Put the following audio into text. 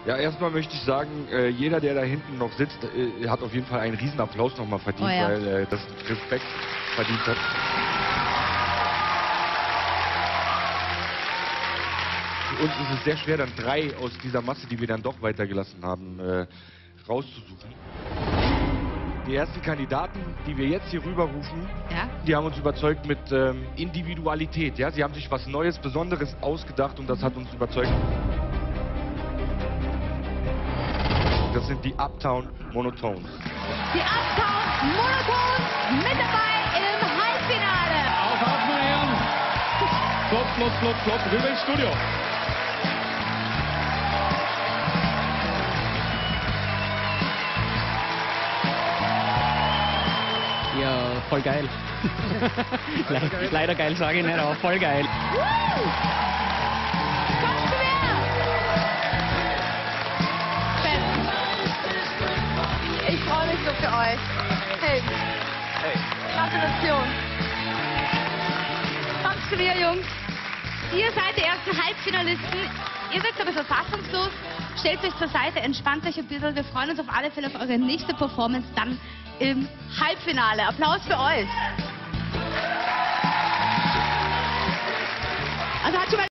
Ja, erstmal möchte ich sagen, jeder, der da hinten noch sitzt, hat auf jeden Fall einen riesen Applaus nochmal verdient, Oh ja. weil das Respekt verdient hat. Für uns ist es sehr schwer, dann 3 aus dieser Masse, die wir dann doch weitergelassen haben, rauszusuchen. Die ersten Kandidaten, die wir jetzt hier rüberrufen, Ja? die haben uns überzeugt mit Individualität. Ja? Sie haben sich was Neues, Besonderes ausgedacht und das hat uns überzeugt. Das sind die Uptown Monotones. Die Uptown Monotones mit dabei im Halbfinale. Auf, meine Herren. Flop, rüber ins Studio. Ja, voll geil. Leider geil sage ich nicht, aber voll geil. Kommt zu mir! Ich freue mich so für euch. Hey. Gratulation. Kommt zu mir, Jungs. Ihr seid die ersten Halbfinalisten. Ihr seid ein bisschen fassungslos. Stellt euch zur Seite, entspannt euch ein bisschen. Wir freuen uns auf alle Fälle auf eure nächste Performance dann im Halbfinale. Applaus für euch. Also hat schon mal